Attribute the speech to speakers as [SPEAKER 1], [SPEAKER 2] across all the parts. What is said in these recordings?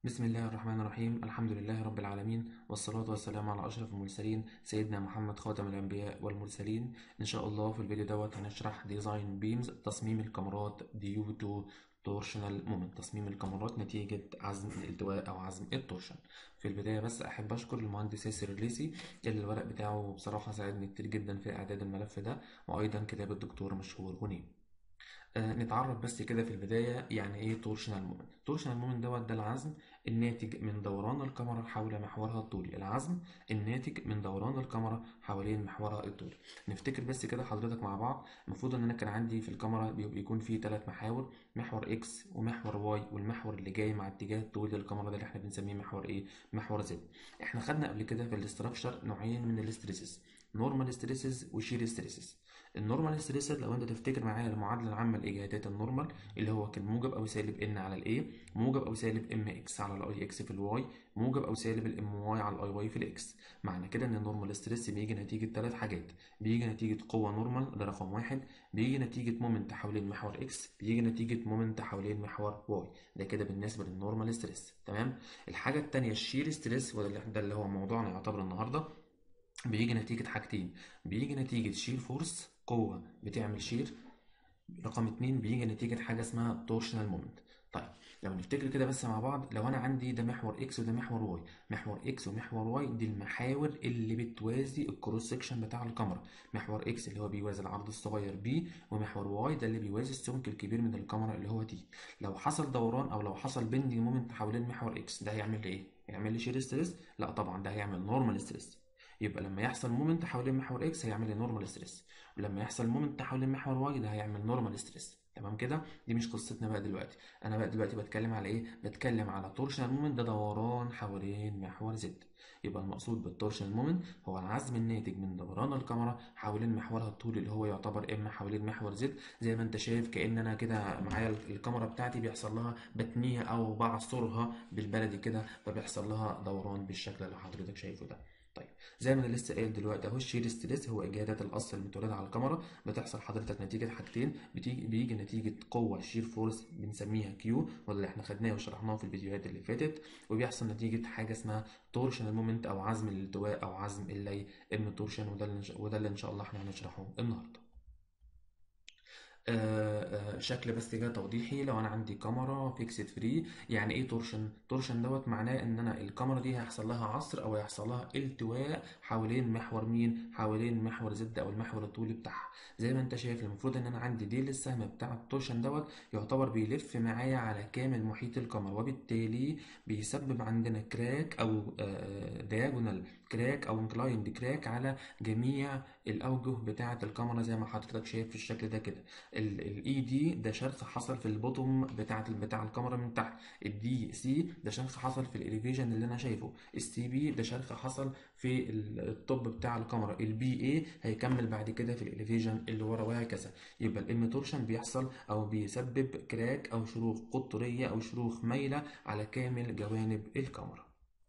[SPEAKER 1] بسم الله الرحمن الرحيم. الحمد لله رب العالمين، والصلاة والسلام على أشرف المرسلين سيدنا محمد خاتم الأنبياء والمرسلين. إن شاء الله في الفيديو دوت هنشرح ديزاين بيمز، تصميم الكاميرات ديو تو تورشنال مومنت، تصميم الكاميرات نتيجة عزم الالتواء أو عزم التورشن. في البداية بس أحب أشكر المهندس ياسر الليسي اللي الورق بتاعه بصراحة ساعدني كتير جدا في إعداد الملف ده، وأيضا كتاب الدكتور مشهور غنيم. نتعرف بس كده في البداية يعني ايه تورشنال مومنت. تورشنال مومنت ده العزم الناتج من دوران الكاميرا حول محورها الطولي، العزم الناتج من دوران الكاميرا حوالين محورها الطولي. نفتكر بس كده حضرتك مع بعض. المفروض ان انا كان عندي في الكاميرا بيكون فيه 3 محاور، محور اكس ومحور واي والمحور اللي جاي مع اتجاه الطول للكاميرا ده اللي احنا بنسميه محور ايه، محور زد. احنا خدنا قبل كده في الاستراكشر نوعين من الاستريسز، نورمال ستريسز وشير ستريسز. النورمال ستريسز لو انت تفتكر معايا المعادله العامه لاجهادات النورمال، اللي هو كان موجب او سالب ان على الاي، موجب او سالب ام اكس على الاي اكس في الواي، موجب او سالب الام واي على الاي واي في الاكس. معنى كده ان النورمال ستريس بيجي نتيجه 3 حاجات. بيجي نتيجه قوه نورمال، ده رقم واحد. بيجي نتيجه مومنت حوالين محور اكس، بيجي نتيجه مومنت حوالين محور واي. ده كده بالنسبه للنورمال ستريس. تمام. الحاجه الثانيه الشير ستريس، وده ده اللي هو موضوعنا يعتبر النهارده. بيجي نتيجة حاجتين، بيجي نتيجة شير فورس، قوة بتعمل شير. رقم اتنين بيجي نتيجة حاجة اسمها تورشنال مومنت. طيب، لو نفتكر كده بس مع بعض، لو انا عندي ده محور اكس وده محور واي، محور اكس ومحور واي دي المحاور اللي بتوازي الكروس سكشن بتاع الكاميرا. محور اكس اللي هو بيوازي العرض الصغير بي، ومحور واي ده اللي بيوازي السمك الكبير من الكاميرا اللي هو تي. لو حصل دوران او لو حصل بندنج مومنت حوالين محور اكس، ده هيعمل لي ايه؟ هيعمل لي شير ستريس؟ لا طبعا، ده هيعمل نورمال ستريس. يبقى لما يحصل مومنت حوالين محور اكس هيعمل لي نورمال ستريس، ولما يحصل مومنت حوالين محور واي ده هيعمل نورمال ستريس. تمام كده. دي مش قصتنا بقى دلوقتي. انا بقى دلوقتي بتكلم على ايه؟ بتكلم على تورشنال مومنت، ده دوران حوالين محور زد. يبقى المقصود بالتورشنال مومنت هو العزم الناتج من دوران الكاميرا حوالين محورها الطولي اللي هو يعتبر ام حوالين محور زد. زي ما انت شايف كأن انا كده معايا الكاميرا بتاعتي بيحصل لها بتنيها او بعصرها بالبلدي كده، فبيحصل لها دوران بالشكل اللي حضرتك شايفه ده. طيب، زي ما انا لسه قايل دلوقتي اهو، الشير ستريس هو اجهادات الاصل المتولده على الكاميرا، بتحصل حضرتك نتيجه حاجتين. بيجي نتيجه قوه شير فورس بنسميها كيو، وده اللي احنا خدناه وشرحناه في الفيديوهات اللي فاتت. وبيحصل نتيجه حاجه اسمها تورشنال مومنت او عزم الالتواء او عزم اللي ام تورشن، وده اللي ان شاء الله احنا هنشرحه النهارده. شكل بس كده توضيحي. لو انا عندي كاميرا فيكسد فري، يعني ايه تورشن؟ تورشن دوت معناه ان انا الكاميرا دي هيحصل لها عصر او هيحصل لها التواء حوالين محور مين؟ حوالين محور زد او المحور الطولي بتاعها. زي ما انت شايف المفروض ان انا عندي ديل السهم بتاع التورشن دوت يعتبر بيلف معايا على كامل محيط الكاميرا، وبالتالي بيسبب عندنا كراك او دياجونال كراك او انكلايند كراك على جميع الاوجه بتاعه الكاميرا زي ما حضرتك شايف في الشكل ده كده. الاي دي ده شرخ حصل في البوتوم بتاع الكاميرا من تحت، الدي سي ده شرخ حصل في الاليفيجن اللي انا شايفه، السي بي ده شرخ حصل في التوب بتاع الكاميرا، البي اي هيكمل بعد كده في الاليفيجن اللي ورا وهكذا. يبقى الام تورشن بيحصل او بيسبب كراك او شروخ قطريه او شروخ مايله على كامل جوانب الكاميرا.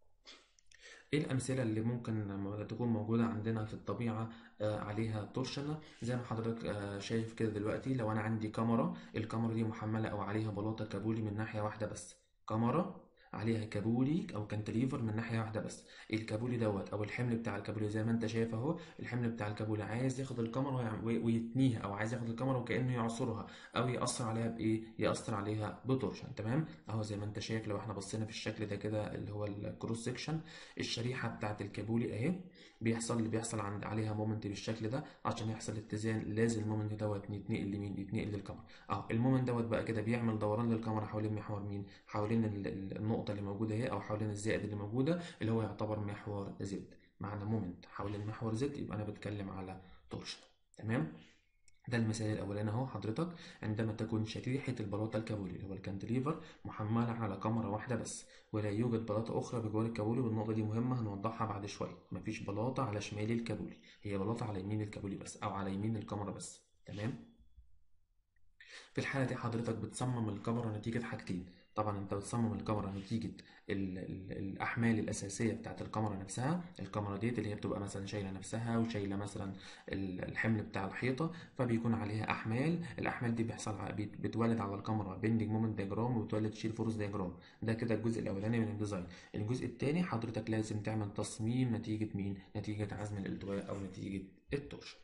[SPEAKER 1] ايه الامثله اللي ممكن تكون موجوده عندنا في الطبيعه عليها تورشنه؟ زي ما حضرتك شايف كده دلوقتي، لو انا عندي كاميرا، الكاميرا دي محمله او عليها بلاطه كابولي من ناحيه واحده بس، كاميرا عليها كابولي او كانتليفر من ناحيه واحده بس. الكابولي دوت او الحمل بتاع الكابولي زي ما انت شايف اهو، الحمل بتاع الكابولي عايز ياخد الكاميرا ويتنيها، او عايز ياخد الكاميرا وكانه يعصرها او ياثر عليها بايه، ياثر عليها بتورشن. تمام اهو زي ما انت شايف، لو احنا بصينا في الشكل ده كده اللي هو الكروس سكشن، الشريحه بتاعت الكابولي اهي، بيحصل عليها مومنت بالشكل ده. عشان يحصل اتزان لازم المومنت دوت يتنقل لمين؟ يتنقل للكاميرا. اهو المومنت دوت بقى كده بيعمل دوران للكاميرا حوالين محور مين؟ حوالين النقطه اللي موجوده اهي، او حوالين الزائد اللي موجوده اللي هو يعتبر محور زد. معنى مومنت حوالين محور زد يبقى انا بتكلم على تورشن. تمام. ده المثال الأولاني أهو حضرتك، عندما تكون شريحة البلاطة الكابولي اللي هو الكانتليفر محملة على كاميرا واحدة بس، ولا يوجد بلاطة أخرى بجوار الكابولي، والنقطة دي مهمة هنوضحها بعد شوية. مفيش بلاطة على شمال الكابولي، هي بلاطة على يمين الكابولي بس، أو على يمين الكاميرا بس. تمام. في الحالة دي حضرتك بتصمم الكاميرا نتيجة حاجتين. طبعا انت بتصمم الكاميرا نتيجة الأحمال الأساسية بتاعت الكاميرا نفسها. الكاميرا ديت اللي هي بتبقى مثلا شايلة نفسها وشايلة مثلا الحمل بتاع الحيطة، فبيكون عليها أحمال. الأحمال دي بيحصل بتولد على الكاميرا بيندنج مومنت دياجرام، وبتولد شير فورس دياجرام. ده كده الجزء الأولاني من الديزاين. الجزء التاني حضرتك لازم تعمل تصميم نتيجة مين؟ نتيجة عزم الالتواء أو نتيجة التورشن.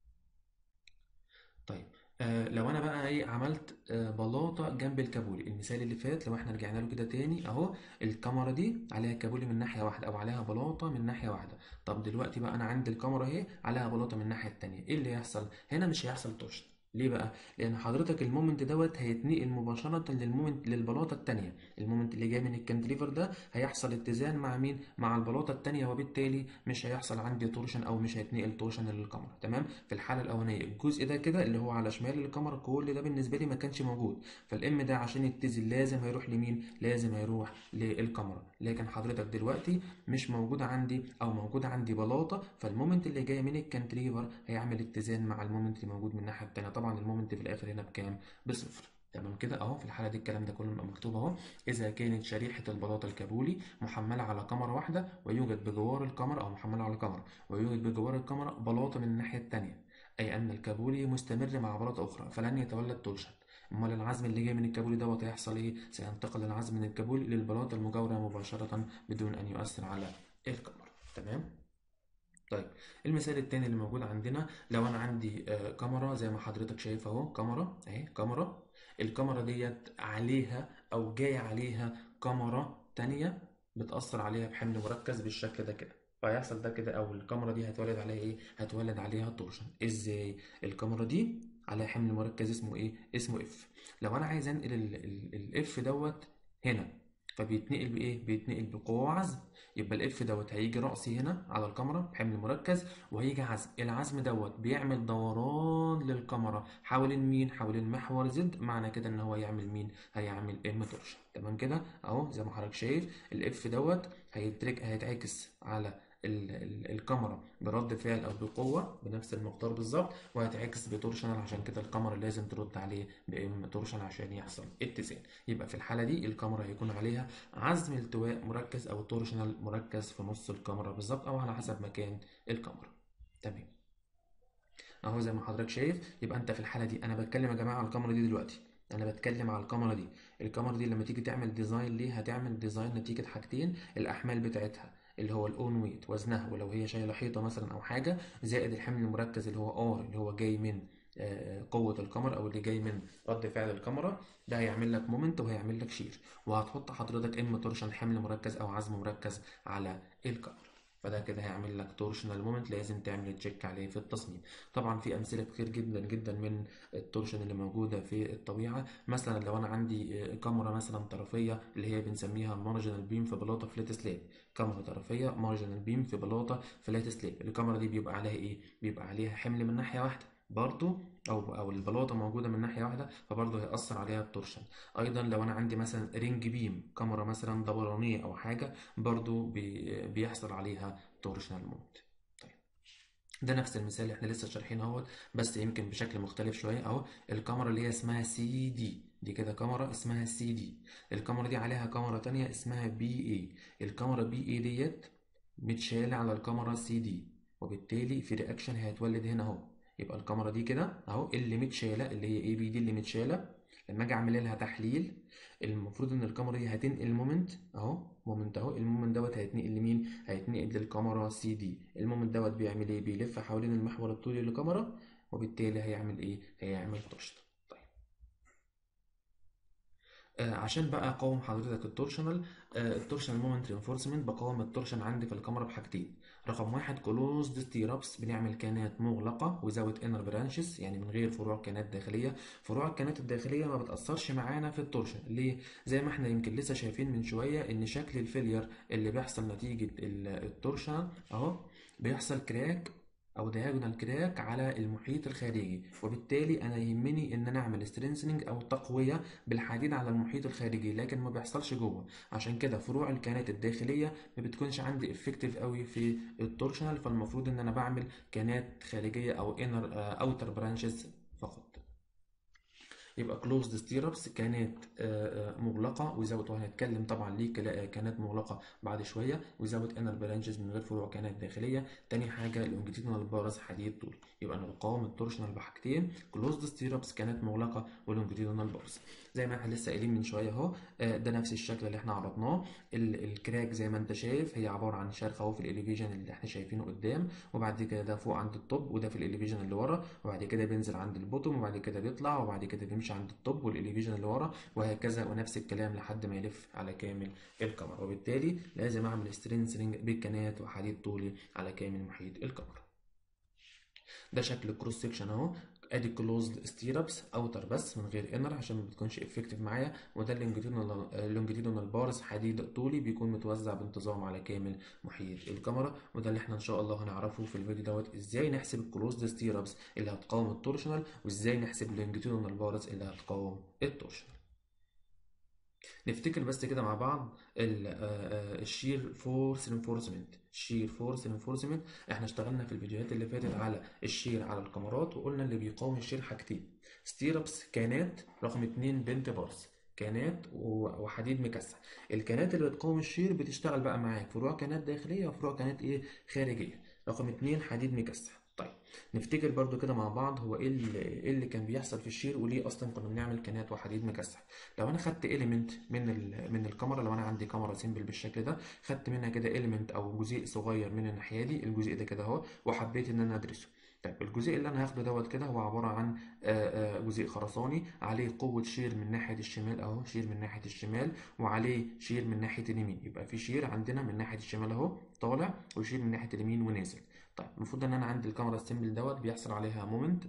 [SPEAKER 1] طيب، لو انا بقى ايه عملت بلاطه جنب الكابولي، المثال اللي فات لو احنا رجعنا له كده تاني اهو، الكاميرا دي عليها كابولي من ناحيه واحده او عليها بلاطه من ناحيه واحده. طب دلوقتي بقى انا عندي الكاميرا اهي عليها بلاطه من الناحيه التانيه، ايه اللي يحصل هنا؟ مش هيحصل تورشن. ليه بقى؟ لان حضرتك المومنت دوت هيتنقل مباشره للمومنت للبلاطه التانيه. المومنت اللي جاي من الكانتليفر ده هيحصل اتزان مع مين؟ مع البلاطه التانيه، وبالتالي مش هيحصل عندي تورشن او مش هيتنقل تورشن للكاميرا. تمام؟ في الحاله الاولانيه الجزء ده كده اللي هو على شمال الكاميرا كل ده بالنسبه لي ما كانش موجود، فالام ده عشان يتزن لازم هيروح لمين؟ لازم هيروح للكاميرا. لكن حضرتك دلوقتي مش موجود عندي او موجود عندي بلاطه، فالمومنت اللي جاي من الكانتليفر هيعمل اتزان مع المومنت اللي موجود من الناحيه التانيه. طبعا المومنت في الاخر هنا بكام؟ بصفر. تمام كده اهو. في الحاله دي الكلام ده كله بيبقى مكتوب اهو. اذا كانت شريحه البلاطه الكابولي محمله على كاميرا واحده، ويوجد بجوار الكاميرا، او محمله على كاميرا ويوجد بجوار الكاميرا بلاطه من الناحيه التانيه، أي أن الكابولي مستمر مع بلاطة أخرى، فلن يتولد تورشن. أمال العزم اللي جاي من الكابولي دوت هيحصل إيه؟ سينتقل العزم من الكابولي للبلاطة المجاورة مباشرة بدون أن يؤثر على الكاميرا. تمام؟ طيب، المثال التاني اللي موجود عندنا، لو أنا عندي كاميرا زي ما حضرتك شايف أهو، كاميرا أهي كاميرا. الكاميرا ديت عليها أو جاي عليها كاميرا تانية بتأثر عليها بحمل مركز بالشكل ده كده. فهيحصل ده كده، او الكاميرا دي هتولد عليها ايه؟ هتولد عليها تورشن. ازاي؟ الكاميرا دي عليها حمل مركز اسمه ايه؟ اسمه اف. لو انا عايز انقل الاف دوت هنا، فبيتنقل بايه؟ بيتنقل بقوه عزم. يبقى الاف دوت هيجي رأسي هنا على الكاميرا بحمل مركز، وهيجي عزم. العزم دوت بيعمل دوران للكاميرا حوالين مين؟ حوالين محور زد. معنى كده ان هو يعمل مين؟ هيعمل ام تورشن. تمام كده اهو. زي ما حضرتك شايف الاف دوت هيتعكس على الكاميرا برد فعل او بقوه بنفس المقدار بالظبط، وهتعكس بتورشنال. عشان كده الكاميرا لازم ترد عليه بام تورشن عشان يحصل اتزان. يبقى في الحاله دي الكاميرا هيكون عليها عزم التواء مركز او تورشنال مركز في نص الكاميرا بالظبط، او على حسب مكان الكاميرا. تمام اهو زي ما حضرتك شايف. يبقى انت في الحاله دي، انا بتكلم يا جماعه على الكاميرا دي دلوقتي، انا بتكلم على الكاميرا دي. الكاميرا دي لما تيجي تعمل ديزاين ليه، هتعمل ديزاين نتيجه حاجتين: الاحمال بتاعتها اللي هو الاون ويت وزنها، ولو هي شايله حيطه مثلا او حاجه، زائد الحمل المركز اللي هو ار، اللي هو جاي من قوة الكاميرا او اللي جاي من رد فعل الكاميرا. ده هيعمل لك مومنت وهيعمل لك شير، وهتحط حضرتك ام تورشن حمل مركز او عزم مركز على الكاميرا. فده كده هيعمل لك تورشنال مومنت لازم تعمل تشيك عليه في التصميم. طبعا في امثله كتير جدا جدا من التورشن اللي موجوده في الطبيعه. مثلا لو انا عندي كاميرا مثلا طرفيه اللي هي بنسميها مارجنال بيم في بلاطه فلات سلاب. كاميرا طرفيه مارجنال بيم في بلاطه فلات سلاب. الكاميرا دي بيبقى عليها ايه؟ بيبقى عليها حمل من ناحيه واحده برضو، او البلاطه موجوده من ناحيه واحده، فبرضه هيأثر عليها التورشن. ايضا لو انا عندي مثلا رينج بيم، كاميرا مثلا دورانيه او حاجه، برضو بيحصل عليها تورشنال مومنت. طيب، ده نفس المثال اللي احنا لسه شارحينه اهوت، بس يمكن بشكل مختلف شويه اهو. الكاميرا اللي هي اسمها سي دي كده كاميرا اسمها سي دي. الكاميرا دي عليها كاميرا تانية اسمها بي اي. الكاميرا بي اي ديت متشالة على الكاميرا سي دي، وبالتالي في رياكشن هيتولد هنا اهو. يبقى الكاميرا دي كده اهو اللي متشالة، اللي هي اي بي دي اللي متشالة، لما اجي اعمل لها تحليل، المفروض ان الكاميرا دي هتنقل مومنت اهو. مومنت اهو. المومنت دوت هيتنقل لمين؟ هيتنقل للكاميرا سي دي. المومنت دوت بيعمل ايه؟ بيلف حوالين المحور الطولي للكاميرا، وبالتالي هيعمل ايه؟ هيعمل تورشن. عشان بقى اقاوم حضرتك التورشنال، التورشنال مومنت رينفورسمنت، بقاوم التورشن عندي في الكاميرا بحاجتين. رقم واحد كلوزد ستيرابس، بنعمل كانات مغلقه وزاويه انر برانشز، يعني من غير فروع كانات داخليه. فروع الكانات الداخليه ما بتاثرش معانا في التورشن. ليه؟ زي ما احنا يمكن لسه شايفين من شويه ان شكل الفيلير اللي بيحصل نتيجه التورشن اهو، بيحصل كراك او دياجونال كراك على المحيط الخارجي، وبالتالي انا يهمني ان انا اعمل سترينسنج او تقويه بالحديد على المحيط الخارجي، لكن ما بيحصلش جوه. عشان كده فروع الكانات الداخليه ما بتكونش عندي افكتيف قوي في التورشنال، فالمفروض ان انا بعمل كانات خارجيه او انر اوتر برانشز فقط. يبقى closed stirrups كانت مغلقة without، وهنتكلم طبعا ليه كانت مغلقة بعد شوية without inner branches من غير فروع كانت داخلية. تاني حاجة longitudinal bars حديد طولي. يبقى أنا بقاوم التورشنال بحاجتين، closed stirrups كانت مغلقة ولongitudinal bars. زي ما احنا لسه قايلين من شوية اهو، ده نفس الشكل اللي احنا عرضناه. الكراك زي ما انت شايف هي عبارة عن شرخ اهو في الاليفيجن اللي احنا شايفينه قدام، وبعد كده ده فوق عند الطب، وده في الاليفيجن اللي ورا، وبعد كده بينزل عند البوتوم، وبعد كده بيطلع، وبعد كده بيمشي عند الطب والاليفيجن اللي ورا، وهكذا، ونفس الكلام لحد ما يلف على كامل الكاميرا. وبالتالي لازم اعمل سترينسنج بالكنات وحديد طولي على كامل محيط الكاميرا. ده شكل الكروس سيكشن اهو. ادي كلوزد ستيرابس اوتر بس من غير انر عشان ما بتكونش افكتيف معايا، وده اللونجيتودينال بارز حديد طولي بيكون متوزع بانتظام على كامل محيط الكاميرا. وده اللي احنا ان شاء الله هنعرفه في الفيديو دوت، ازاي نحسب الكلوزد ستيرابس اللي هتقاوم التورشنال، وازاي نحسب اللونجيتودينال بارز اللي هتقاوم التورشنال. نفتكر بس كده مع بعض الشير فورس انفورسمنت. الشير فورس انفورسمنت احنا اشتغلنا في الفيديوهات اللي فاتت على الشير على الكاميرات، وقلنا اللي بيقاوم الشير حاجتين: ستيربس كانات رقم 2 بنت بارس، كانات وحديد مكسح. الكانات اللي بتقاوم الشير بتشتغل بقى معاك فروع كانات داخليه وفروع كانات ايه خارجيه. رقم 2 حديد مكسح. طيب نفتكر برضو كده مع بعض هو إيه اللي كان بيحصل في الشير، وليه اصلا كنا بنعمل كانات وحديد مكسح. لو انا خدت اليمنت من الكاميرا، لو انا عندي كاميرا سيمبل بالشكل ده، خدت منها كده اليمنت او جزء صغير من الناحيه دي، الجزء ده كده اهو، وحبيت ان انا ادرسه. طيب الجزء اللي انا هاخده دوت كده هو عباره عن جزء خرساني عليه قوه شير من ناحيه الشمال اهو، شير من ناحيه الشمال، وعليه شير من ناحيه اليمين. يبقى في شير عندنا من ناحيه الشمال اهو طالع، وشير من ناحيه اليمين ونازل. طيب المفروض ان انا عندي الكاميرا السيمبل دوت بيحصل عليها مومنت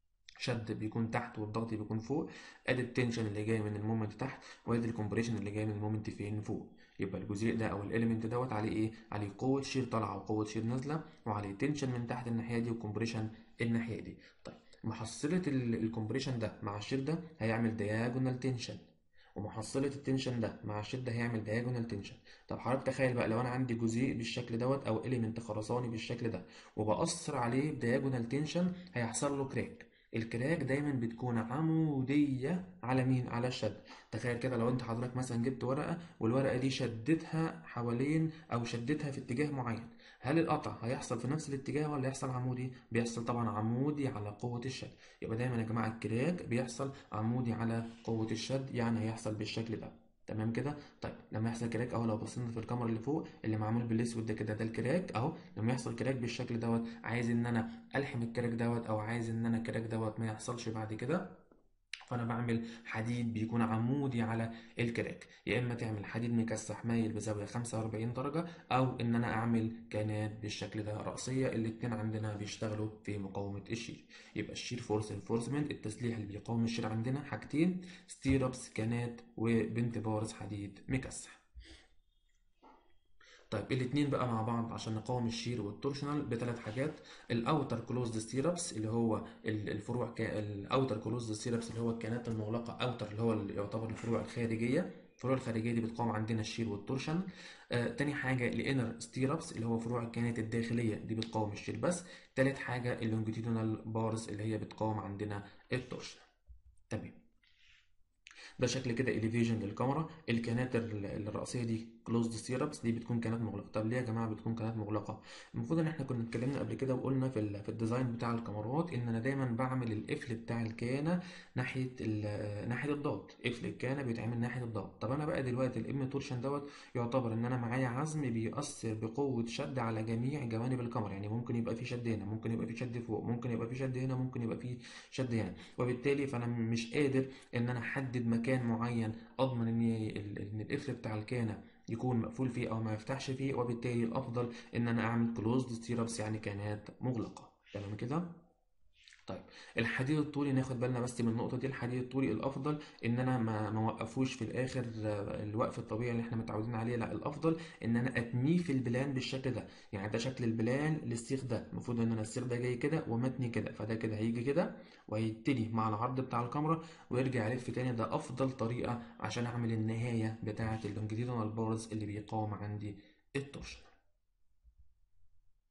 [SPEAKER 1] شد بيكون تحت والضغط بيكون فوق. ادي التنشن اللي جاي من المومنت تحت، وادي الكومبريشن اللي جاي من المومنت فين فوق. يبقى الجزء ده او الاليمنت دوت عليه ايه؟ عليه قوه شير طالعه وقوه شير نازله، وعليه تنشن من تحت الناحيه دي وكومبريشن الناحيه دي. طيب محصله الكومبريشن ده مع الشير ده هيعمل دياجونال تنشن، ومحصله التنشن ده مع الشير ده هيعمل دياجونال تنشن. طب حضرتك تخيل بقى لو انا عندي جزيء بالشكل دوت او اليمنت خرساني بالشكل ده، وبأثر عليه بدياجونال تنشن، هيحصل له كراك. الكراك دايما بتكون عمودية على مين؟ على الشد. تخيل كده لو انت حضرتك مثلا جبت ورقة والورقة دي شدتها حوالين او شدتها في اتجاه معين، هل القطع هيحصل في نفس الاتجاه ولا يحصل عمودي؟ بيحصل طبعا عمودي على قوة الشد. يبقى دايما يا جماعة الكراك بيحصل عمودي على قوة الشد، يعني هيحصل بالشكل ده. تمام كده. طيب لما يحصل كراك اهو، لو بصينا في الكاميرا اللي فوق اللي معمول بالاسود ده كده، ده الكراك اهو. لما يحصل كراك بالشكل دوت، عايز ان انا الحم الكراك دوت، او عايز ان انا الكراك دوت ما يحصلش بعد كده، فانا بعمل حديد بيكون عمودي على الكراك. يا اما تعمل حديد مكسح مايل بزاويه 45 درجه، او ان انا اعمل كانات بالشكل ده رأسيه. الاتنين عندنا بيشتغلوا في مقاومه الشير. يبقى الشير فورس انفورسمنت، التسليح اللي بيقاوم الشير عندنا حاجتين: ستيرابس كانات وبنت بارز حديد مكسح. طيب الاتنين بقى مع بعض عشان نقاوم الشير والتورشنال بثلاث حاجات: الاوتر كلوزد ستيرابس اللي هو الفروع الاوتر كلوزد ستيرابس اللي هو الكانات المغلقه، اوتر اللي هو اللي يعتبر الفروع الخارجيه. الفروع الخارجيه دي بتقاوم عندنا الشير والتورشن. تاني حاجه الانر ستيرابس اللي هو فروع الكانات الداخليه دي بتقاوم الشير بس. تالت حاجه اللونجيتودينال بارز اللي هي بتقاوم عندنا التورشن. تمام. ده شكل كده اليفيجن للكاميرا. الكانات الرئيسيه دي كلوزد ستيرابس دي بتكون كانات مغلقه. طب ليه يا جماعه بتكون كانات مغلقه؟ المفروض ان احنا كنا اتكلمنا قبل كده وقلنا في الديزاين بتاع الكاميرات ان انا دايما بعمل القفل بتاع الكانه ناحيه ناحيه الضغط. قفل الكانه بيتعمل ناحيه الضغط. طب انا بقى دلوقتي الام تورشن دوت يعتبر ان انا معايا عزم بيأثر بقوه شد على جميع جوانب الكاميرا. يعني ممكن يبقى في شد هنا، ممكن يبقى في شد فوق، ممكن يبقى في شد هنا، ممكن يبقى في شد هنا. وبالتالي فانا مش قادر ان انا احدد مكان معين اضمن ان القفل بتاع الكانه يكون مقفول فيه او ما يفتحش فيه. وبالتالي الافضل ان انا اعمل كلوزد ستيرابس يعني كانات مغلقه. تمام كده. طيب الحديد الطولي ناخد بالنا بس من النقطه دي. الحديد الطولي الافضل ان انا ما اوقفوش في الاخر الوقف الطبيعي اللي احنا متعودين عليه، لا الافضل ان انا اتنيه في البلان بالشكل ده. يعني ده شكل البلان للسيخ ده، المفروض ان انا السيخ ده جاي كده ومتني كده، فده كده هيجي كده وهيتني مع العرض بتاع الكاميرا ويرجع يلف تاني. ده افضل طريقه عشان اعمل النهايه بتاعه اللونجيتودينال بارز اللي بيقاوم عندي التورشن.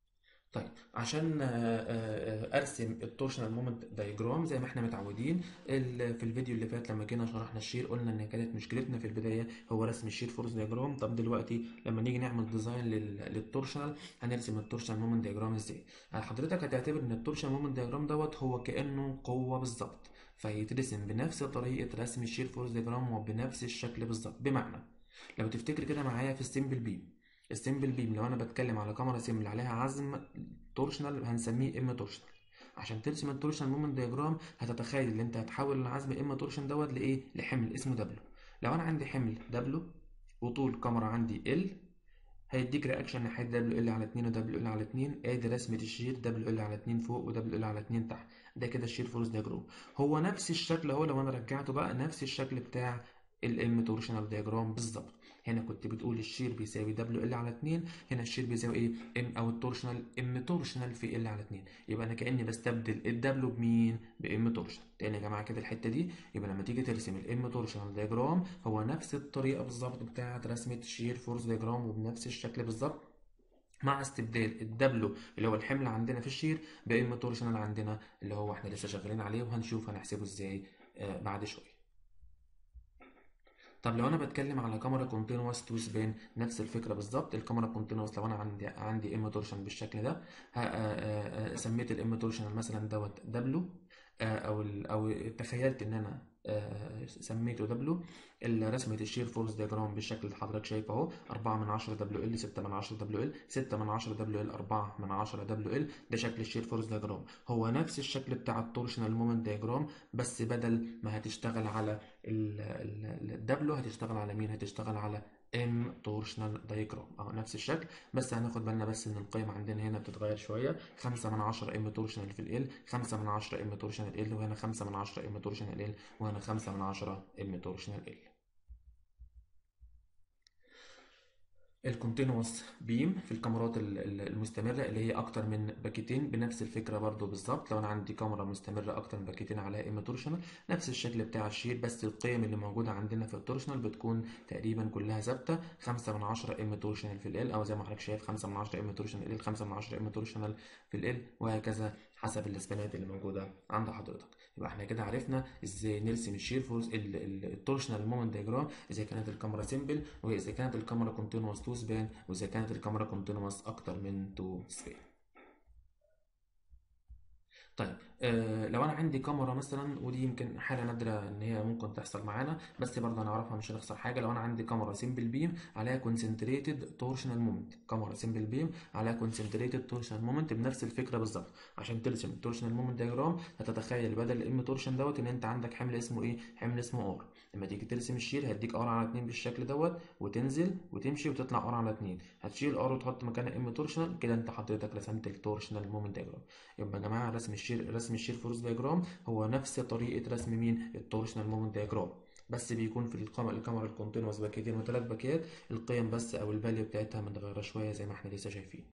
[SPEAKER 1] طيب عشان ارسم التورشنال مومنت دايجرام زي ما احنا متعودين، في الفيديو اللي فات لما جينا شرحنا الشير قلنا ان كانت مشكلتنا في البدايه هو رسم الشير فورس دايجرام. طب دلوقتي لما نيجي نعمل ديزاين للتورشنال، هنرسم التورشنال مومنت دايجرام ازاي؟ حضرتك هتعتبر ان التورشنال مومنت دايجرام دوت هو كانه قوه بالظبط، فيترسم بنفس طريقه رسم الشير فورس دايجرام وبنفس الشكل بالظبط. بمعنى لو تفتكر كده معايا في السيمبل بيم، السيمبل بيم لو انا بتكلم على كاميرا سيمبل عليها عزم تورشنال هنسميه ام تورشنال. عشان ترسم التورشنال مومنت دياجرام هتتخيل ان انت هتحول العزم ام تورشن دوت لايه؟ لحمل اسمه دبليو. لو انا عندي حمل دبليو وطول كاميرا عندي ال، هيديك رياكشن ناحيه دبليو ال على 2 ودبليو ال على 2. ادي رسمه الشير دبليو ال على 2 فوق ودبليو ال على 2 تحت. ده كده الشير فورس دياجرام. هو نفس الشكل اهو، لو انا رجعته بقى نفس الشكل بتاع الام تورشنال دياجرام بالظبط. هنا كنت بتقول الشير بيساوي دبليو ال على 2، هنا الشير بيساوي ايه؟ ام او التورشنال ام تورشنال في ال على 2. يبقى انا كاني بستبدل الدبليو بمين؟ بام تورشنال. تاني يا جماعه كده الحته دي، يبقى لما تيجي ترسم الام تورشنال دياجرام هو نفس الطريقه بالظبط بتاعه رسمه الشير فورس دياجرام وبنفس الشكل بالظبط، مع استبدال الدبلو اللي هو الحمل عندنا في الشير بام تورشنال عندنا اللي هو احنا لسه شغالين عليه، وهنشوف هنحسبه ازاي بعد شويه. طب لو انا بتكلم على كاميرا كونتينوس تو سبان، نفس الفكره بالظبط. الكاميرا كونتينوس لو انا عندي ام تورشن بالشكل ده، سميت الام تورشن مثلا دوت دبلو، او تخيلت ان انا سميته دبلو. رسمة الشير فورس دياجرام بالشكل اللي حضرتك شايفه اهو، 4 من 10 دبليو ال، 6 من 10 دبليو ال، 6 من 10 دبليو ال، 4 من 10 دبليو ال. ده شكل الشير فورس دياجرام، هو نفس الشكل بتاع التورشنال مومنت دياجرام، بس بدل ما هتشتغل على الدبلو هتشتغل على مين؟ هتشتغل على ام تورشنال دايجرام اهو نفس الشكل. بس هناخد بالنا بس ان القيم عندنا هنا بتتغير شويه، 5 من 10 ام تورشنال في ال، 5 من 10 ام تورشنال ال، وهنا 5 من 10 ام تورشنال ال، وهنا 5 من 10 ام تورشنال ال. الكونتينوس بيم في الكاميرات المستمرة اللي هي أكتر من باكيتين، بنفس الفكرة برضو بالظبط. لو أنا عندي كاميرا مستمرة أكتر من باكيتين عليها إما تورشنال، نفس الشكل بتاع الشير، بس القيم اللي موجودة عندنا في التورشنال بتكون تقريبا كلها ثابتة. 5 من 10 إما تورشنال في ال، أو زي ما حضرتك شايف 5 من 10 إما تورشنال ال، 5 من 10 إما تورشنال في ال، وهكذا حسب الاسبانات اللي موجودة عند حضرتك. يبقى احنا كده عرفنا ازاي نرسم الشير فورس التورشنال مومنت دياجرام، اذا كانت الكاميرا سيمبل، واذا كانت الكاميرا كونتينوس تو سبان، واذا كانت الكاميرا كونتينوس اكتر من تو سبان. طيب لو انا عندي كاميرا مثلا، ودي يمكن حاله نادره ان هي ممكن تحصل معانا، بس برضه هنعرفها مش هنخسر حاجه. لو انا عندي كاميرا سيمبل بيم عليها كونسنتريتد تورشنال مومنت، كاميرا سيمبل بيم عليها كونسنتريتد تورشنال مومنت بنفس الفكره بالظبط. عشان ترسم التورشنال مومنت دياجرام هتتخيل بدل الام تورشن دوت ان انت عندك حمل اسمه ايه؟ حمل اسمه ار. لما تيجي ترسم الشير هيديك ار على 2 بالشكل دوت، وتنزل وتمشي وتطلع ار على 2، هتشيل ار وتحط مكانها ام تورشنال، كده انت حضرتك رسمت التورشنال مومنت دياجرام. يبقى يا جماعه رسم الشير فورس دياجرام هو نفس طريقه رسم مين؟ التورشنال مومنت دياجرام، بس بيكون في الكاميرا الكونتينوس باكيتين وثلاث باكيات، القيم بس او الفاليو بتاعتها متغيره شويه زي ما احنا لسه شايفين.